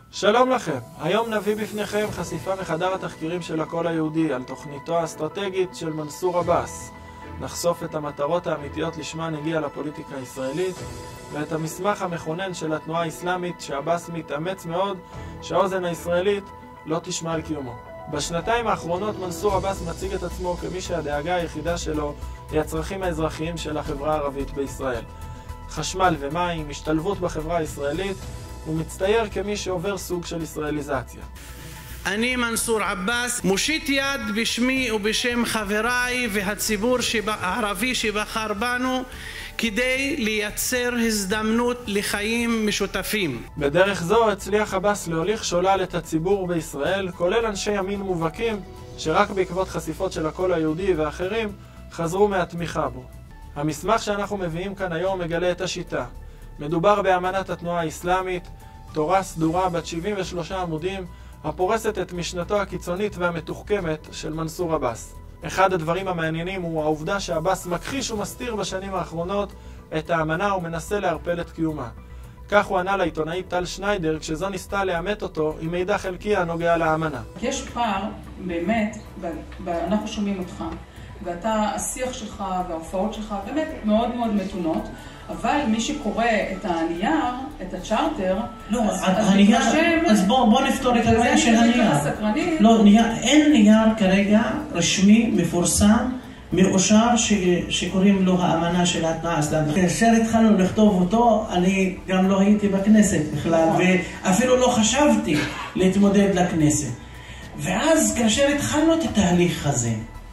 שלום לכם, היום נביא בפניכם חשיפה מחדר התחקירים של הקול היהודי על תוכניתו האסטרטגית של מנסור עבאס. נחשוף את המטרות האמיתיות לשמן הגיע לפוליטיקה הישראלית ואת המסמך המכונן של התנועה האסלאמית שעבאס מתאמץ מאוד שהאוזן הישראלית לא תשמע על קיומו. בשנתיים האחרונות מנסור עבאס מציג את עצמו כמי שהדאגה היחידה שלו היא הצרכים האזרחיים של החברה הערבית בישראל. חשמל ומים, השתלבות בחברה הישראלית, הוא מצטייר כמי שעובר סוג של ישראליזציה. אני מנסור עבאס מושיט יד בשמי ובשם חבריי והציבור הערבי שבחר בנו כדי לייצר הזדמנות לחיים משותפים. בדרך זו הצליח עבאס להוליך שולל את הציבור בישראל, כולל אנשי ימין מובהקים שרק בעקבות חשיפות של הקול היהודי ואחרים חזרו מהתמיכה בו. המסמך שאנחנו מביאים כאן היום מגלה את השיטה. מדובר באמנת התנועה האסלאמית, תורה סדורה בת 73 עמודים, הפורסת את משנתו הקיצונית והמתוחכמת של מנסור עבאס. אחד הדברים המעניינים הוא העובדה שעבאס מכחיש ומסתיר בשנים האחרונות את האמנה ומנסה להרפל את קיומה. כך הוא ענה לעיתונאי טל שניידר כשזו ניסתה לאמת אותו עם מידע חלקי הנוגע לאמנה. יש פער באמת, ואנחנו שומעים אותך, ואתה, השיח שלך וההופעות שלך באמת מאוד מאוד מתונות, אבל מי שקורא את הנייר, את הצ'ארטר, אז בוא נפתור את הבעיה של הנייר. לא, אין נייר כרגע רשמי, מפורסם, מאושר שקוראים לו האמנה של התנועה האסלאמית. כאשר התחלנו לכתוב אותו, אני גם לא הייתי בכנסת בכלל, ואפילו לא חשבתי להתמודד לכנסת. ואז כאשר התחלנו את התהליך הזה,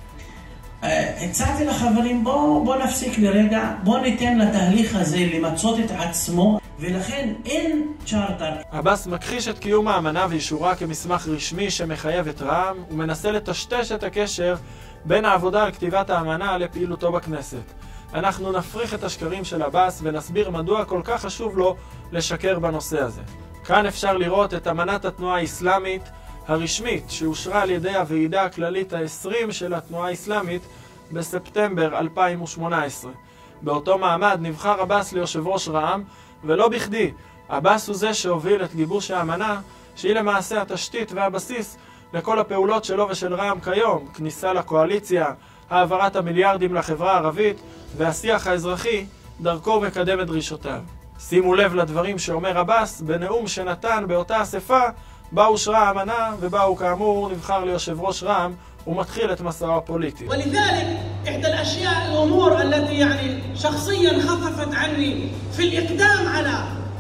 הצעתי לחברים, בוא נפסיק לרגע, בוא ניתן לתהליך הזה למצות את עצמו, ולכן אין צ'ארטר. עבאס מכחיש את קיום האמנה ואישורה כמסמך רשמי שמחייב את רע"מ, ומנסה לטשטש את הקשר בין העבודה על כתיבת האמנה לפעילותו בכנסת. אנחנו נפריך את השקרים של עבאס ונסביר מדוע כל כך חשוב לו לשקר בנושא הזה. כאן אפשר לראות את אמנת התנועה האסלאמית הרשמית שאושרה על ידי הוועידה הכללית ה-20 של התנועה האסלאמית בספטמבר 2018. באותו מעמד נבחר עבאס ליושב ראש רע"מ, ולא בכדי. עבאס הוא זה שהוביל את גיבוש האמנה, שהיא למעשה התשתית והבסיס לכל הפעולות שלו ושל רע"מ כיום, כניסה לקואליציה, העברת המיליארדים לחברה הערבית והשיח האזרחי דרכו מקדם את דרישותיו. שימו לב לדברים שאומר עבאס בנאום שנתן באותה אספה בה אושרה האמנה ובה הוא כאמור נבחר ליושב ראש רע"מ ומתחיל את מסעו הפוליטי. ولذلك إحدى الأشياء الأمور التي يعني شخصيا خففت عني في الإقدام على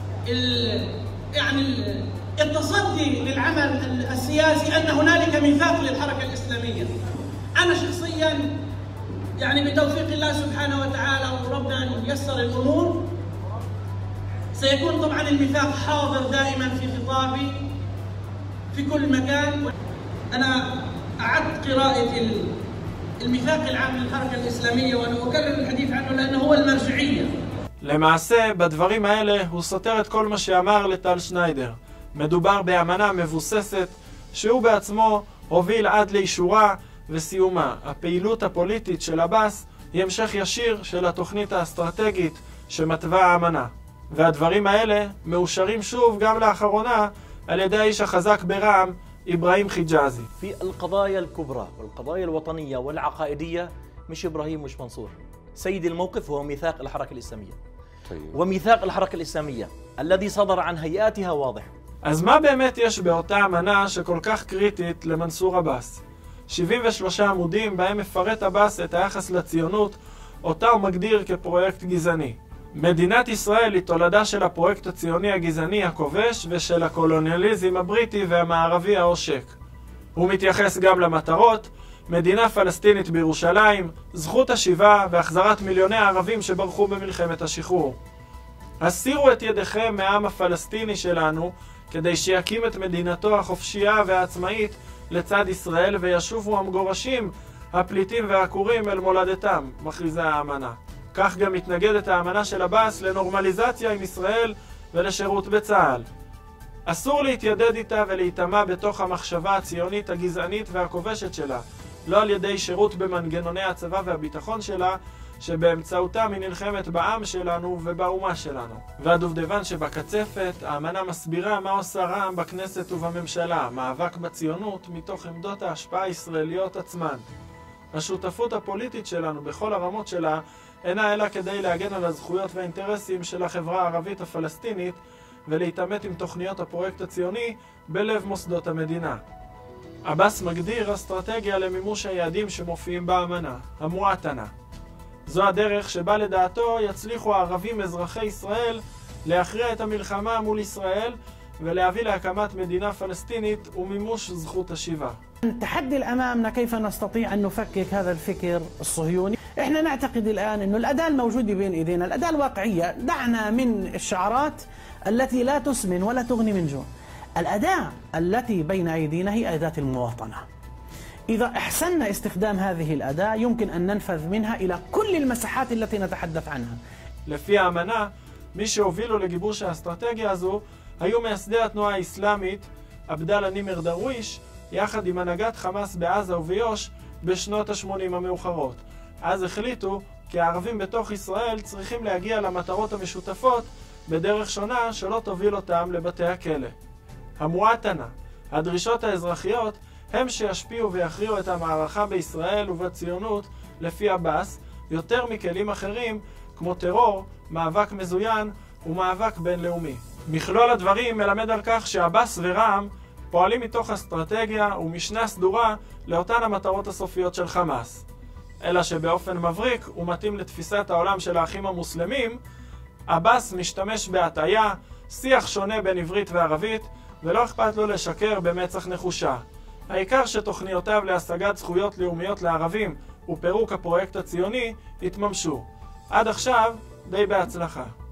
التصدي للعمل السياسي أن هنالك ميثاق للحركة الإسلامية. أنا شخصيا يعني بتوفيق الله سبحانه وتعالى وربنا أن ييسر الأمور سيكون طبعا الميثاق حاضر دائما في خطابي في كل مكان. أنا أعدت قراءة الميثاق العام للحركة الإسلامية وأنا أكرر الحديث عنه لأنه هو المرجعية. למעשה, בדברים האלה הוא סותר את כל מה שאמר לטל שניידר. מדובר באמנה מבוססת שהוא בעצמו הוביל עד לאישורה וסיומה. הפעילות הפוליטית של עבאס היא המשך ישיר של התוכנית האסטרטגית שמתווה האמנה. והדברים האלה מאושרים שוב גם לאחרונה על ידי האיש החזק ברע"מ, إبراهيم حجازي. في القضايا الكبرى والقضايا الوطنية والعقائدية مش إبراهيم مش منصور. سيد الموقف هو ميثاق الحركة الإسلامية. وميثاق الحركة الإسلامية الذي صدر عن هيئاتها واضح. אז מה באמת יש באותה אמנה שכל כך קריטית למנסור עבאס? 73 עמודים בהם מפרט עבאס את היחס לציונות, אותה הוא מגדיר כפרויקט גזעני. מדינת ישראל היא תולדה של הפרויקט הציוני הגזעני הכובש ושל הקולוניאליזם הבריטי והמערבי העושק. הוא מתייחס גם למטרות, מדינה פלסטינית בירושלים, זכות השיבה והחזרת מיליוני הערבים שברחו במלחמת השחרור. הסירו את ידיכם מהעם הפלסטיני שלנו כדי שיקים את מדינתו החופשייה והעצמאית לצד ישראל וישובו המגורשים, הפליטים והעקורים אל מולדתם, מכריזה האמנה. כך גם מתנגדת האמנה של עבאס לנורמליזציה עם ישראל ולשירות בצה"ל. אסור להתיידד איתה ולהיטמע בתוך המחשבה הציונית הגזענית והכובשת שלה, לא על ידי שירות במנגנוני הצבא והביטחון שלה, שבאמצעותם היא נלחמת בעם שלנו ובאומה שלנו. והדובדבן שבקצפת, האמנה מסבירה מה עושה רע"מ בכנסת ובממשלה, מאבק בציונות מתוך עמדות ההשפעה הישראליות עצמן. השותפות הפוליטית שלנו בכל הרמות שלה אינה אלא כדי להגן על הזכויות והאינטרסים של החברה הערבית הפלסטינית ולהתעמת עם תוכניות הפרויקט הציוני בלב מוסדות המדינה. עבאס מגדיר אסטרטגיה למימוש היעדים שמופיעים באמנה, המועתנה. זו הדרך שבה לדעתו יצליחו הערבים אזרחי ישראל להכריע את המלחמה מול ישראל ולהביא להקמת מדינה פלסטינית ומימוש זכות השיבה. التحدي الأمامنا كيف نستطيع أن نفكك هذا الفكر الصهيوني. إحنا نعتقد الآن أنه الأداة الموجودة بين إيدينا الأداة الواقعية، دعنا من الشعارات التي لا تسمن ولا تغني من جوع. الأداة التي بين أيدينا هي أداة المواطنة. إذا أحسننا استخدام هذه الأداة يمكن أن ننفذ منها إلى كل المساحات التي نتحدث عنها. לפי האמנה, מי שהובילו לגיבוש האסטרטגיה הזו היו מייסדי התנועה האסלאמית, עבדאללה נימר דרוויש, יחד עם הנהגת חמאס בעזה וביו"ש בשנות ה-80 המאוחרות. אז החליטו כי הערבים בתוך ישראל צריכים להגיע למטרות המשותפות בדרך שונה שלא תוביל אותם לבתי הכלא. המועתנה, הדרישות האזרחיות, הם שישפיעו ויכריעו את המערכה בישראל ובציונות לפי עבאס, יותר מכלים אחרים כמו טרור, מאבק מזוין ומאבק בינלאומי. מכלול הדברים מלמד על כך שעבאס ורע"מ פועלים מתוך אסטרטגיה ומשנה סדורה לאותן המטרות הסופיות של חמאס. אלא שבאופן מבריק ומתאים לתפיסת העולם של האחים המוסלמים, עבאס משתמש בהטעיה, שיח שונה בין עברית וערבית, ולא אכפת לו לשקר במצח נחושה. העיקר שתוכניותיו להשגת זכויות לאומיות לערבים ופירוק הפרויקט הציוני התממשו. עד עכשיו די בהצלחה.